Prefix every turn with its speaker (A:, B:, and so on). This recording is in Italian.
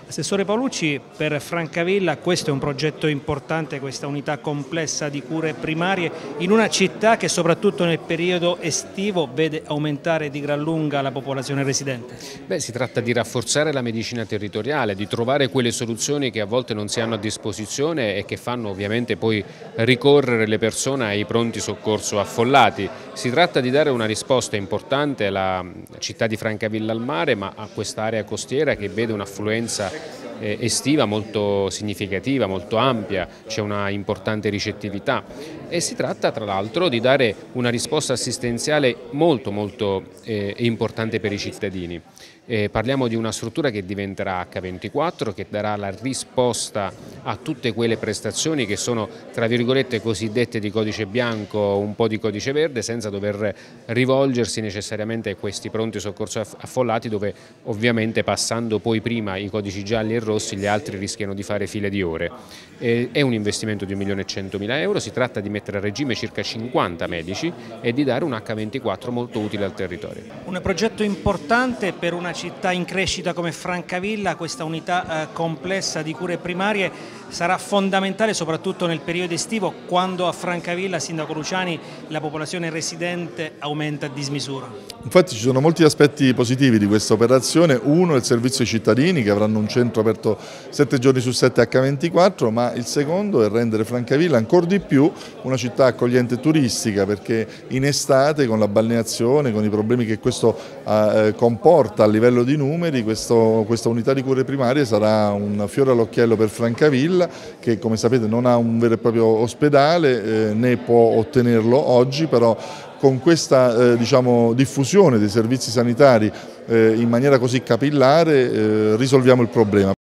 A: Assessore Paolucci, per Francavilla questo è un progetto importante, questa unità complessa di cure primarie in una città che soprattutto nel periodo estivo vede aumentare di gran lunga la popolazione residente.
B: Si tratta di rafforzare la medicina territoriale, di trovare quelle soluzioni che a volte non si hanno a disposizione e che fanno ovviamente poi ricorrere le persone ai pronti soccorso affollati. Si tratta di dare una risposta importante alla città di Francavilla al mare, ma a quest'area costiera che vede un'affluenza estiva molto significativa, molto ampia, c'è una importante ricettività e si tratta tra l'altro di dare una risposta assistenziale molto importante per i cittadini. Parliamo di una struttura che diventerà H24, che darà la risposta a tutte quelle prestazioni che sono tra virgolette cosiddette di codice bianco, un po' di codice verde, senza dover rivolgersi necessariamente a questi pronti soccorso affollati, dove ovviamente passando poi prima i codici gialli e rossi gli altri rischiano di fare file di ore. È un investimento di 1.100.000 euro, si tratta di mettere a regime circa 50 medici e di dare un H24 molto utile al territorio.
A: Un progetto importante per una città in crescita come Francavilla, questa unità complessa di cure primarie sarà fondamentale soprattutto nel periodo estivo, quando a Francavilla, Sindaco Luciani, la popolazione residente aumenta a dismisura.
C: Infatti ci sono molti aspetti positivi di questa operazione. Uno è il servizio ai cittadini, che avranno un centro aperto 7 giorni su 7 H24, ma il secondo è rendere Francavilla ancora di più una città accogliente e turistica, perché in estate, con la balneazione, con i problemi che questo comporta a livello di numeri, questa unità di cure primarie sarà un fiore all'occhiello per Francavilla, che come sapete non ha un vero e proprio ospedale, né può ottenerlo oggi, però con questa diffusione dei servizi sanitari in maniera così capillare risolviamo il problema.